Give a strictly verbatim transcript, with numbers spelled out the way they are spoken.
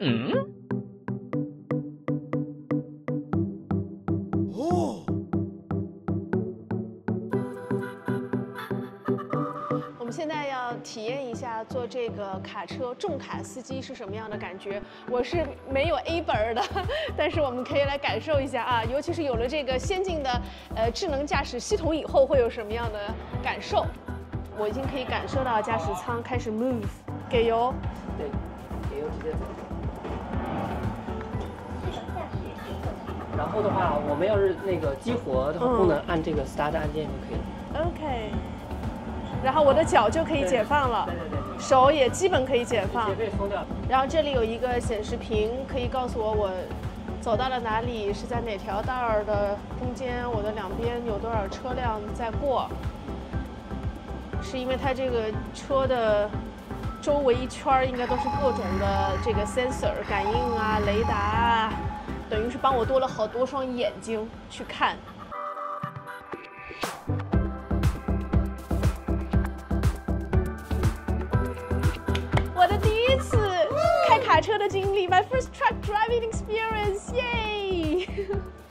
嗯。 哦。 我们现在要体验一下做这个卡车重卡司机是什么样的感觉。我是没有 A 本的，但是我们可以来感受一下啊，尤其是有了这个先进的呃智能驾驶系统以后，会有什么样的感受？我已经可以感受到驾驶舱开始 move， 给油。 对，给油直接走。然后的话，我们要是那个激活的话，功能按这个 start 按键就可以了。 OK。然后我的脚就可以解放了， 对对对， 手也基本可以解放， 也可以松掉。 然后这里有一个显示屏，可以告诉我我走到了哪里，是在哪条道儿的中间，我的两边有多少车辆在过。是因为它这个车的周围一圈应该都是各种的这个 sensor 感应啊、雷达啊，等于是帮我多了好多双眼睛去看。我的第一次开卡车的经历 ，my first truck driving experience， yay！